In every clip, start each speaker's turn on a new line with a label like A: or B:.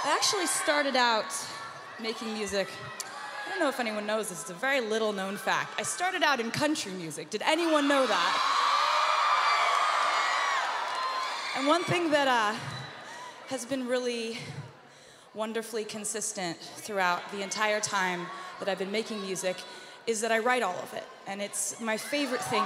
A: I actually started out making music. I don't know if anyone knows this, it's a very little known fact. I started out in country music. Did anyone know that? And one thing that has been really wonderfully consistent throughout the entire time that I've been making music is that I write all of it. And it's my favorite thing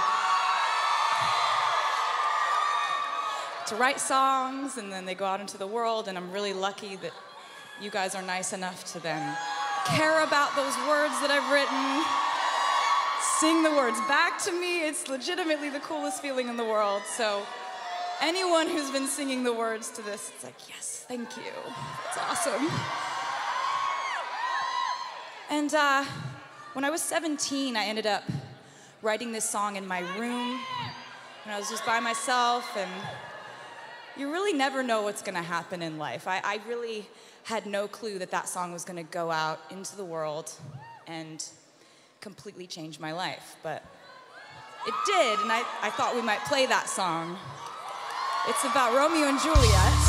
A: to write songs, and then they go out into the world, and I'm really lucky that you guys are nice enough to then care about those words that I've written, sing the words back to me. It's legitimately the coolest feeling in the world. So anyone who's been singing the words to this, it's like, yes, thank you. It's awesome. And when I was 17, I ended up writing this song in my room, and I was just by myself, and you really never know what's gonna happen in life. I really had no clue that that song was gonna go out into the world and completely change my life, but it did, and I thought we might play that song. It's about Romeo and Juliet.